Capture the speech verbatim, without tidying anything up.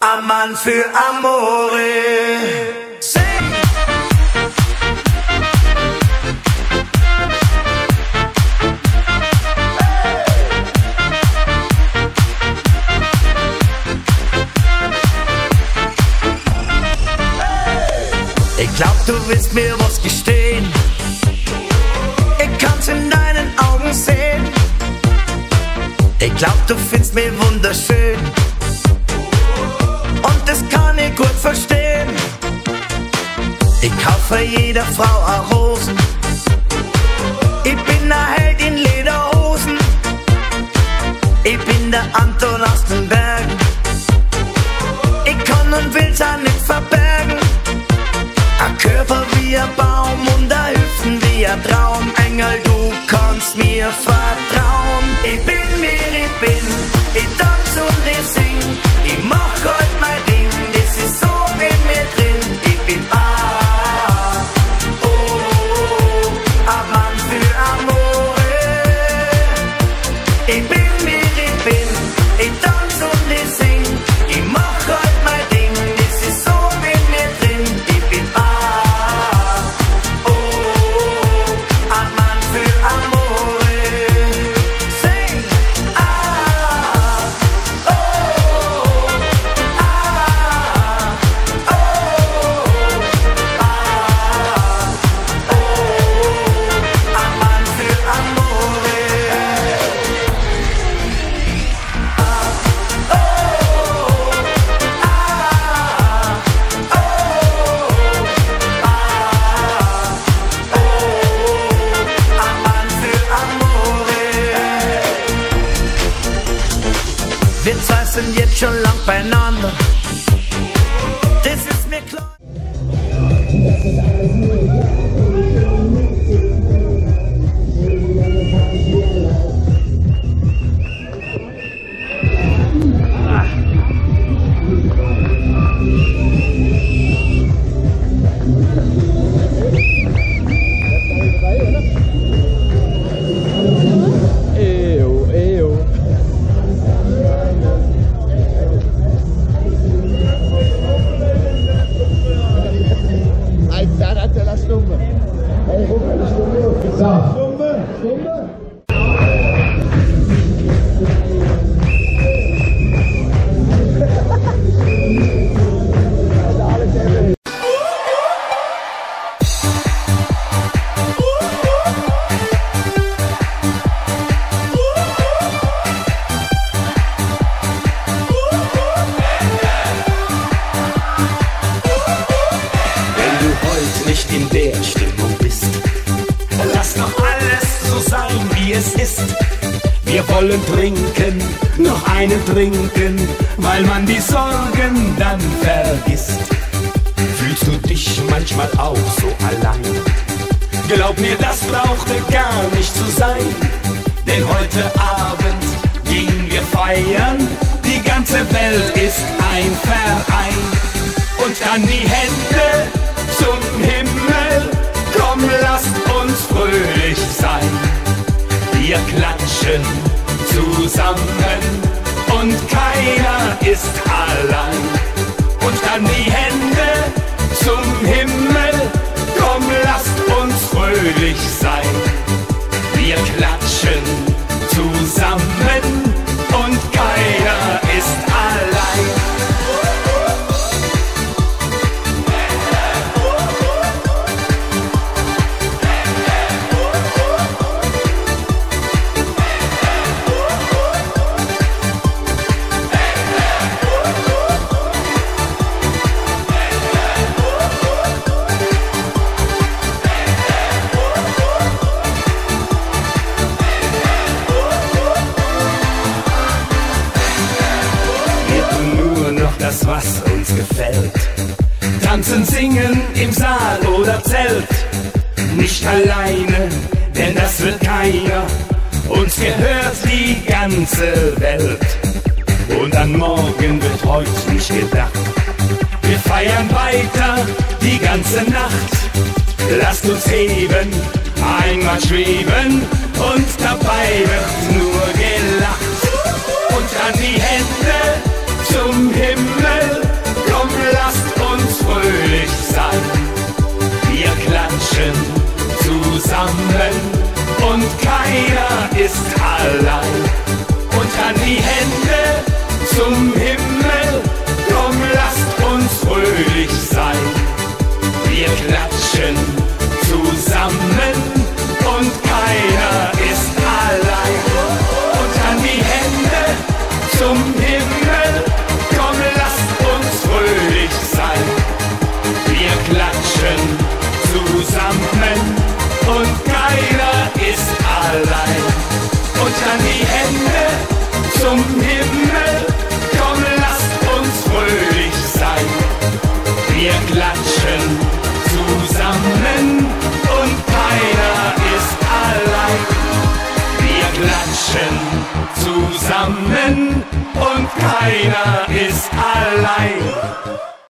Amann für Amore. Sing! Ich glaub, du willst mir was gestehen. Ich kann's in deinen Augen sehen. Ich glaub, du findest mich wunderschön. Und das kann ich gut verstehen. Ich kaufe jeder Frau auch Rosen. Ich bin der Held in Lederhosen. Ich bin der Anton aus den Bergen. Ich kann und will's auch nicht verbergen. Ein Körper wie ein Baum und ein Hüften wie ein Traumengel. Du kannst mir vertrauen. Ich bin wer ich bin. Ich tanz und ich sing. Ich mach heute mein Ding. Das ist so in mir drin. Ich bin ah, oh, oh, ein Mann für Amore. Ich bin wer ich bin. Ich tanz und ich sing. Ich mach heute mein Ding. Das ist so in mir drin. Ich bin ah, oh, oh, ein Mann für Amore. Sing ah, oh, ah, oh, ah, oh, ein Mann für Amore. Wir zwei sind jetzt schon lang beieinander. Das ist mir klar. Eeuw, eeuw. Alter, hat er la Stumme. Hey, guck mal, die Stumme. Stumme, Stumme. Nicht in der Stimmung bist, lass doch alles so sein, wie es ist. Wir wollen trinken, noch einen trinken, weil man die Sorgen dann vergisst. Fühlst du dich manchmal auch so allein? Glaub mir, das brauchte gar nicht zu sein, denn heute Abend gehen wir feiern. Die ganze Welt ist ein Verein. Und dann die Hände zum Himmel, komm, lasst uns fröhlich sein. Wir klatschen zusammen und keiner ist allein. Und dann die Hände zum Himmel, komm, lasst uns fröhlich sein. Wir klatschen zusammen und keiner ist allein. Das, was uns gefällt. Tanzen, singen im Saal oder Zelt. Nicht alleine, denn das wird keiner. Uns gehört die ganze Welt. Und an morgen wird heute nicht gedacht. Wir feiern weiter die ganze Nacht. Lasst uns heben, einmal schweben und dabei wird nur gelacht. Und an die Hände zum Himmel, drei.